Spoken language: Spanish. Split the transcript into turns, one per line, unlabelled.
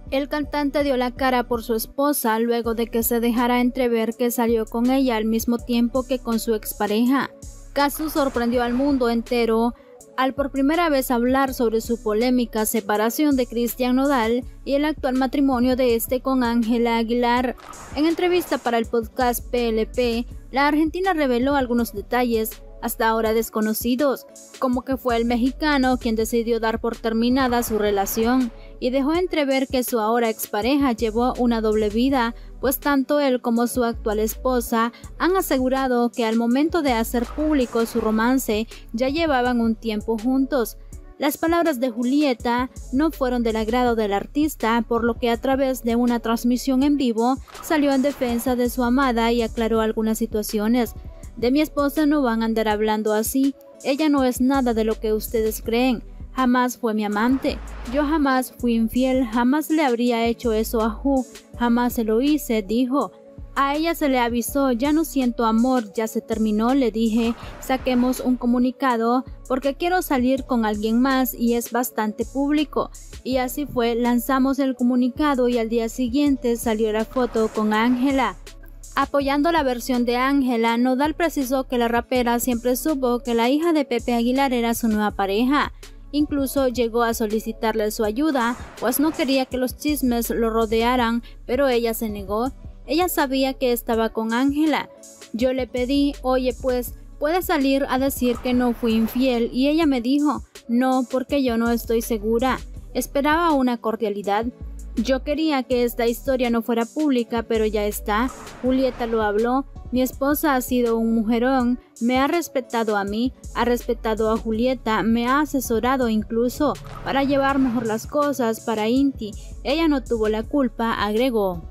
El cantante dio la cara por su esposa luego de que se dejara entrever que salió con ella al mismo tiempo que con su expareja. Casu sorprendió al mundo entero al por primera vez hablar sobre su polémica separación de Cristian Nodal y el actual matrimonio de este con Ángela Aguilar. En entrevista para el podcast PLP, la argentina reveló algunos detalles hasta ahora desconocidos, como que fue el mexicano quien decidió dar por terminada su relación, y dejó entrever que su ahora expareja llevó una doble vida, pues tanto él como su actual esposa han asegurado que al momento de hacer público su romance ya llevaban un tiempo juntos. Las palabras de Julieta no fueron del agrado del artista, por lo que a través de una transmisión en vivo salió en defensa de su amada y aclaró algunas situaciones. De mi esposa no van a andar hablando así, ella no es nada de lo que ustedes creen, jamás fue mi amante, yo jamás fui infiel, jamás le habría hecho eso a Ju, jamás se lo hice, dijo. A ella se le avisó, ya no siento amor, ya se terminó, le dije, saquemos un comunicado porque quiero salir con alguien más y es bastante público. Y así fue, lanzamos el comunicado y al día siguiente salió la foto con Ángela. Apoyando la versión de Ángela, Nodal precisó que la rapera siempre supo que la hija de Pepe Aguilar era su nueva pareja. Incluso llegó a solicitarle su ayuda, pues no quería que los chismes lo rodearan, pero ella se negó. Ella sabía que estaba con Ángela. Yo le pedí, oye pues, ¿puedes salir a decir que no fui infiel? Y ella me dijo, no, porque yo no estoy segura. Esperaba una cordialidad. Yo quería que esta historia no fuera pública, pero ya está. Julieta lo habló. Mi esposa ha sido un mujerón, me ha respetado a mí, ha respetado a Julieta, me ha asesorado incluso para llevar mejor las cosas para Inti. Ella no tuvo la culpa, agregó.